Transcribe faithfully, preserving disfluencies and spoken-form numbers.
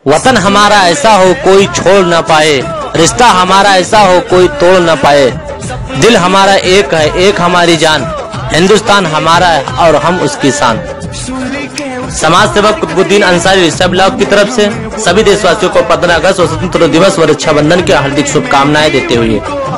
वतन हमारा ऐसा हो कोई छोड़ न पाए, रिश्ता हमारा ऐसा हो कोई तोड़ न पाए। दिल हमारा एक है, एक हमारी जान, हिंदुस्तान हमारा है और हम उसकी शान। समाज सेवक कुतुबुद्दीन अंसारी सब ब्लॉक की तरफ से सभी देशवासियों को पंद्रह अगस्त और स्वतंत्रता दिवस व रक्षाबंधन की हार्दिक शुभकामनाएं देते हुए